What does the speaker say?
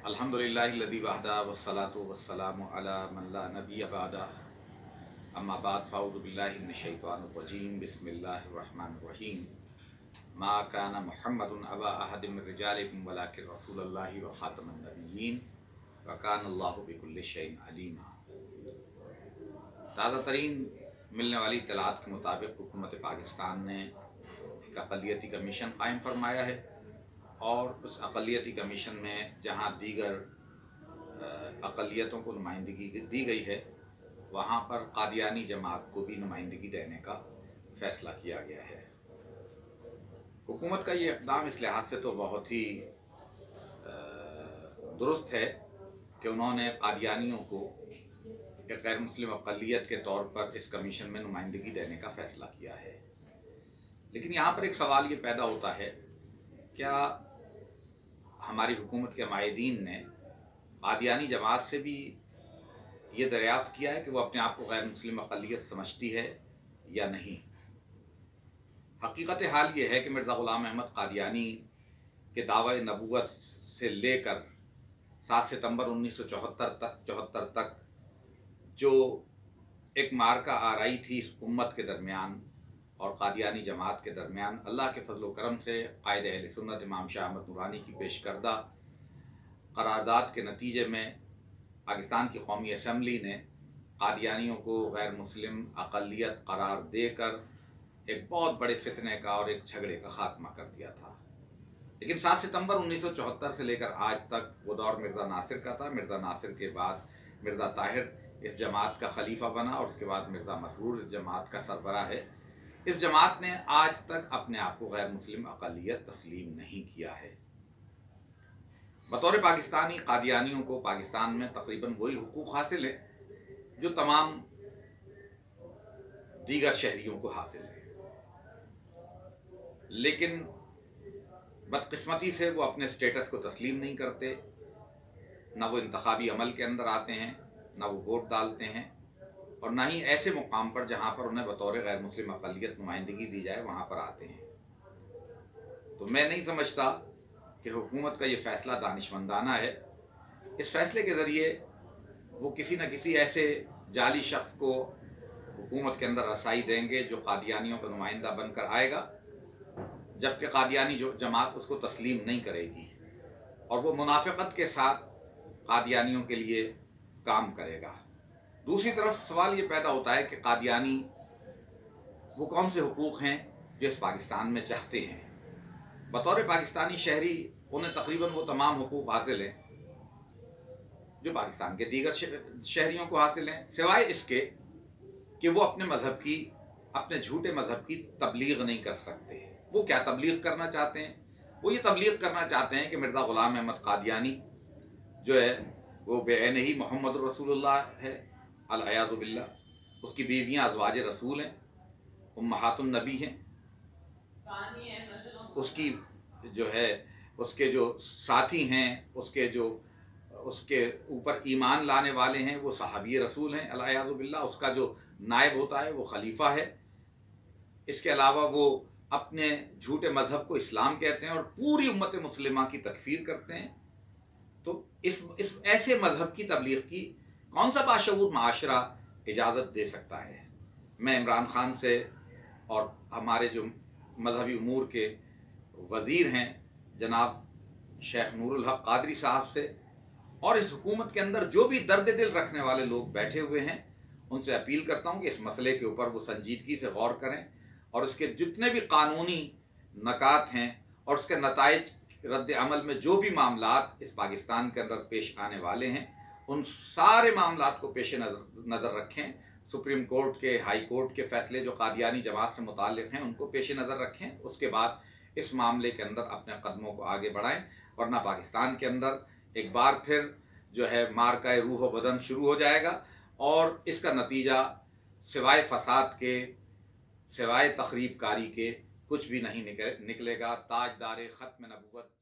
अल्हम्दुलिल्लाहिल्लज़ी वहदा वस्सलातु वस्सलामु अला मन ला नबिय्य बअदा अम्मा बाद फ़अऊज़ु बिल्लाहि मिनश शैतानिर रजीम बिस्मिल्लाहिर रहमानिर रहीम मा काना मुहम्मदुन अबा अहदिम मिर रिजालिकुम वलाकिन रसूलुल्लाहि व खातमुन नबिय्यीन व कानल्लाहु बिकुल्लि शैइन अलीमा। ताज़ा तरीन मिलने वाली इत्तलात के मुताबिक हुकूमत पाकिस्तान ने एक अक़लियती कमीशन कायम फरमाया है और उस अक़लियती कमीशन में जहाँ दीगर अक़लियतों को नुमाइंदगी दी गई है, वहाँ पर कादियानी जमात को भी नुमाइंदगी देने का फ़ैसला किया गया है। हुकूमत का ये इक़दाम इस लिहाज से तो बहुत ही दुरुस्त है कि उन्होंने कादियानियों को एक गैर मुस्लिम अक़लियत के तौर पर इस कमीशन में नुमाइंदगी देने का फ़ैसला किया है। लेकिन यहाँ पर एक सवाल ये पैदा होता है, क्या हमारी हुकूमत के माहिदीन ने कादियानी जमात से भी ये दरियाफ़्त किया है कि वो अपने आप को गैर मुस्लिम अक़लियत समझती है या नहीं? हकीकत हाल ये है कि मिर्ज़ा ग़ुलाम अहमद क़ादियानी के दावा नबूवत से लेकर 7 सितंबर 1974 तक जो एक मार्का आराई थी इस उम्मत के दरमियान और क़ादियानी जमात के दरमियान, अल्लाह के फजल व करम से क़ायद अहले सुन्नत इमाम शाह अहमद नूरानी की पेश करदा क़रारदाद के नतीजे में पाकिस्तान की कौमी असम्बली ने क़ादियानियों को गैर मुस्लिम अक़लियत करार देकर एक बहुत बड़े फितने का और एक झगड़े का ख़ात्मा कर दिया था। लेकिन 7 सितंबर 1974 से लेकर आज तक वो दौर मिर्ज़ा नासिर का था। मिर्ज़ा नासिर के बाद मिर्ज़ा ताहिर इस जमात का खलीफा बना और उसके बाद मिर्ज़ा मसरूर इस जमात का सरबराह है। इस जमात ने आज तक अपने आप को गैर मुस्लिम अक़लियत तस्लीम नहीं किया है। बतौर पाकिस्तानी क़ादियानियों को पाकिस्तान में तकरीबन वही हुकूक़ हासिल है जो तमाम दीगर शहरियों को हासिल है, लेकिन बदकिस्मती से वो अपने स्टेटस को तस्लीम नहीं करते, ना वो इंतखाबी अमल के अंदर आते हैं, ना वो वोट डालते हैं और ना ही ऐसे मुकाम पर जहाँ पर उन्हें बतौर गैर मुस्लिम अक़लियत नुमाइंदगी दी जाए वहाँ पर आते हैं। तो मैं नहीं समझता कि हुकूमत का ये फ़ैसला दानिशमंदाना है। इस फ़ैसले के ज़रिए वो किसी न किसी ऐसे जाली शख्स को हुकूमत के अंदर रसाई देंगे जो क़ादियानियों का नुमाइंदा बनकर आएगा, जबकि क़ादियानी जो जमात उसको तस्लीम नहीं करेगी और वो मुनाफ़िक़त के साथ क़ादियानियों के लिए काम करेगा। दूसरी तरफ सवाल ये पैदा होता है कि क़ादियानी वो कौन से हुकूक़ हैं जो इस पाकिस्तान में चाहते हैं। बतौर पाकिस्तानी शहरी उन्हें तकरीबन वो तमाम हुकूक़ हासिल हैं जो पाकिस्तान के दीगर शहरियों को हासिल हैं, सिवाय इसके कि वो अपने मज़हब की, अपने झूठे मज़हब की तबलीग नहीं कर सकते। वो क्या तबलीग करना चाहते हैं? वो ये तबलीग करना चाहते हैं कि मिर्ज़ा ग़ुलाम अहमद क़ादियानी जो है वो बेअन ही मोहम्मद रसूलुल्लाह है, अल-अयाज़ु बिल्लाह, उसकी बीवियाँ अज़वाज रसूल हैं, उम्महातुन नबी हैं, उसकी जो है उसके जो साथी हैं, उसके ऊपर ईमान लाने वाले हैं वो सहाबी रसूल हैं, अल-अयाज़ु बिल्लाह, उसका जो नायब होता है वो खलीफा है। इसके अलावा वो अपने झूठे मज़हब को इस्लाम कहते हैं और पूरी उम्मत मुस्लिमा की तकफ़ीर करते हैं। तो इस ऐसे मज़हब की तबलीग की कौन सा बाशऊर माशरा इजाज़त दे सकता है? मैं इमरान ख़ान से और हमारे जो मजहबी उमूर के वज़ीर हैं जनाब शेख नूरुल हक़ क़ादरी साहब से और इस हुकूमत के अंदर जो भी दर्द दिल रखने वाले लोग बैठे हुए हैं उनसे अपील करता हूँ कि इस मसले के ऊपर वो संजीदगी से गौर करें और उसके जितने भी कानूनी नकात हैं और उसके नताइज रद्द अमल में जो भी मामलात इस पाकिस्तान के अंदर पेश आने वाले हैं उन सारे मामलात को पेश नज़र रखें। सुप्रीम कोर्ट के, हाई कोर्ट के फ़ैसले जो क़ादियानी जमात से मुताल्लिक़ हैं उनको पेश नज़र रखें। उसके बाद इस मामले के अंदर अपने कदमों को आगे बढ़ाएं, वरना पाकिस्तान के अंदर एक बार फिर जो है मार्का रूह व बदन शुरू हो जाएगा और इसका नतीजा सिवाय फ़साद के, सिवाय तख़रीब कारी के कुछ भी नहीं निकलेगा। ताजदार ख़त्म नबूवत